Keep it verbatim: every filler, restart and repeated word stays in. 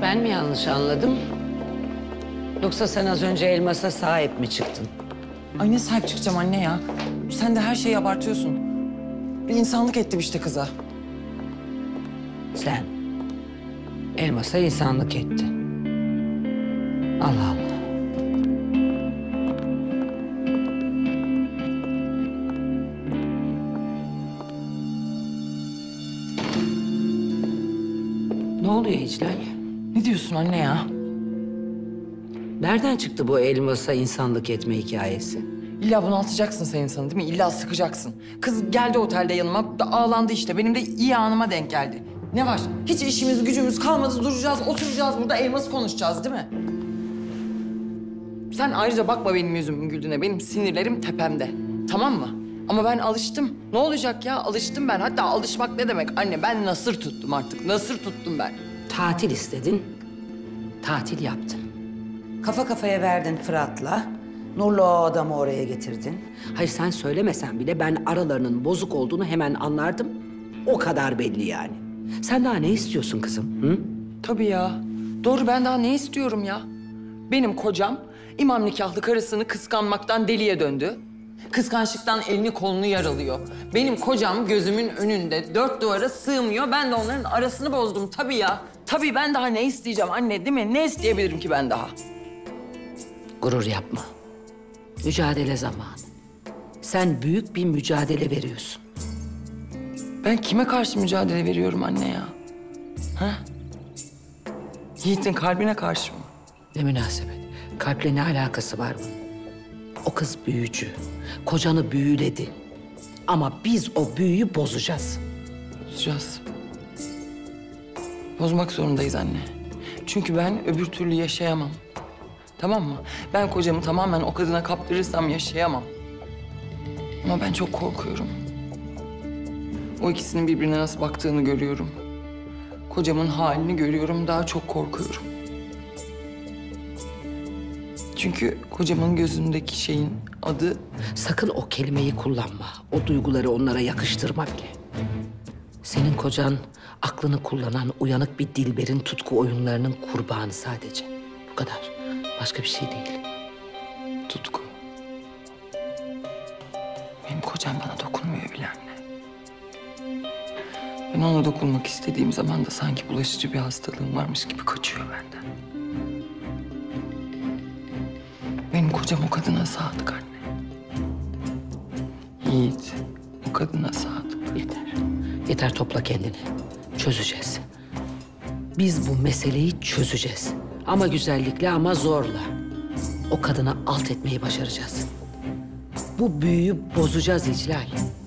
Ben mi yanlış anladım? Yoksa sen az önce elmasa sahip mi çıktın? Ay ne sahip çıkacağım anne ya. Sen de her şeyi abartıyorsun. Bir insanlık ettim işte kıza. Sen elmasa insanlık ettin. Allah Allah. Ne oluyor İclal? Ne diyorsun anne ya? Nereden çıktı bu elmasa insanlık etme hikayesi? İlla bunaltacaksın sen insanı değil mi? İlla sıkacaksın. Kız geldi otelde yanıma, da ağlandı işte. Benim de iyi anıma denk geldi. Ne var? Hiç işimiz gücümüz kalmadı. Duracağız, oturacağız burada elması konuşacağız değil mi? Sen ayrıca bakma benim yüzümün güldüğüne. Benim sinirlerim tepemde. Tamam mı? Ama ben alıştım. Ne olacak ya? Alıştım ben. Hatta alışmak ne demek anne? Ben nasır tuttum artık. Nasır tuttum ben. Tatil istedin, tatil yaptın. Kafa kafaya verdin Fırat'la. Nurlu o adamı oraya getirdin. Hayır sen söylemesen bile ben aralarının bozuk olduğunu hemen anlardım. O kadar belli yani. Sen daha ne istiyorsun kızım? Hı? Tabii ya. Doğru ben daha ne istiyorum ya? Benim kocam imam nikahlı karısını kıskanmaktan deliye döndü. Kıskançlıktan elini kolunu yaralıyor. Benim kocam gözümün önünde dört duvara sığmıyor. Ben de onların arasını bozdum tabii ya. Tabii ben daha ne isteyeceğim anne değil mi? Ne isteyebilirim ki ben daha? Gurur yapma. Mücadele zamanı. Sen büyük bir mücadele veriyorsun. Ben kime karşı mücadele veriyorum anne ya? Ha? Yiğit'in kalbine karşı mı? Ne münasebet. Kalple ne alakası var bunun? O kız büyücü. Kocanı büyüledi. Ama biz o büyüyü bozacağız. Bozacağız. Bozmak zorundayız anne. Çünkü ben öbür türlü yaşayamam. Tamam mı? Ben kocamı tamamen o kadına kaptırırsam yaşayamam. Ama ben çok korkuyorum. O ikisinin birbirine nasıl baktığını görüyorum. Kocamın halini görüyorum, daha çok korkuyorum. Çünkü kocamın gözündeki şeyin adı... Sakın o kelimeyi kullanma. O duyguları onlara yakıştırma bile. Senin kocan aklını kullanan uyanık bir Dilber'in tutku oyunlarının kurbanı sadece. Bu kadar. Başka bir şey değil. Tutku. Benim kocam bana dokunmuyor bile anne. Ben ona dokunmak istediğim zaman da sanki bulaşıcı bir hastalığım varmış gibi kaçıyor benden. Benim kocam o kadına sadık anne. Yiğit o kadına sadık. Yeter. Yeter topla kendini. Çözeceğiz. Biz bu meseleyi çözeceğiz. Ama güzellikle ama zorla. O kadını alt etmeyi başaracağız. Bu büyüyü bozacağız İclal.